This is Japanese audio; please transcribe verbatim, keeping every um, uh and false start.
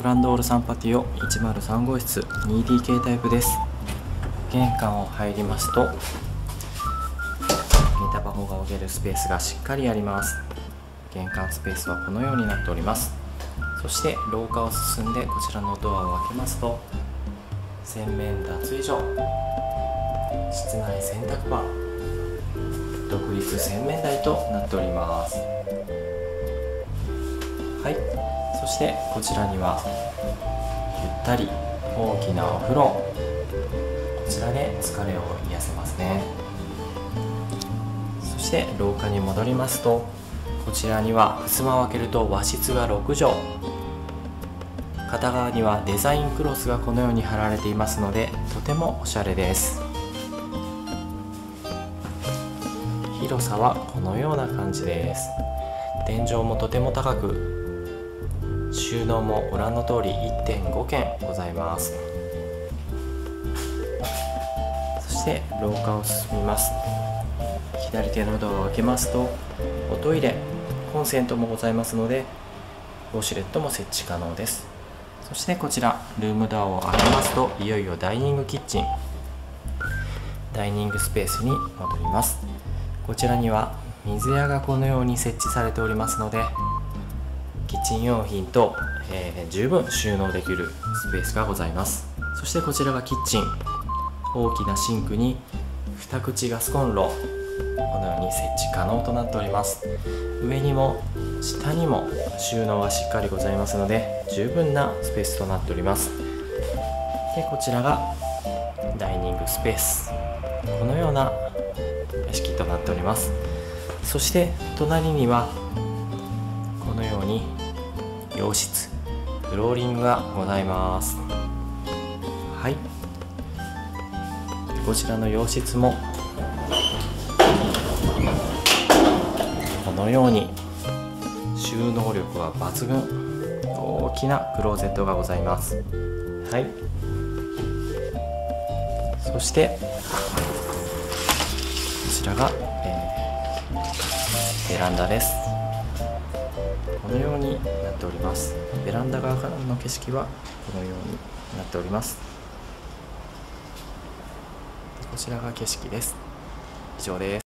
グランドオールサンパティオいちまるさん号室 ツーディーケー タイプです。玄関を入りますと下駄箱が置けるスペースがしっかりあります。玄関スペースはこのようになっております。そして廊下を進んでこちらのドアを開けますと洗面脱衣所、室内洗濯場、独立洗面台となっております。はい、そしてこちらにはゆったり大きなお風呂、こちらで疲れを癒せますね。そして廊下に戻りますとこちらには襖を開けると和室がろくじょう、片側にはデザインクロスがこのように貼られていますのでとてもおしゃれです。広さはこのような感じです。天井もとても高く、収納もご覧の通り いってんご 軒ございます。そして廊下を進みます。左手のドアを開けますとおトイレ、コンセントもございますのでウォシュレットも設置可能です。そしてこちらルームドアを開けますといよいよダイニングキッチン、ダイニングスペースに戻ります。こちらには水屋がこのように設置されておりますのでキッチン用品と、えー、十分収納できるスペースがございます。そしてこちらがキッチン、大きなシンクに二口ガスコンロ、このように設置可能となっております。上にも下にも収納がしっかりございますので十分なスペースとなっております。でこちらがダイニングスペース、このような屋敷となっております。そして隣にはこのように洋室、フローリングがございます。はい、こちらの洋室もこのように収納力は抜群、大きなクローゼットがございます。はい、そしてこちらが、えー、ベランダです。このようになっております。ベランダ側からの景色はこのようになっております。こちらが景色です。以上です。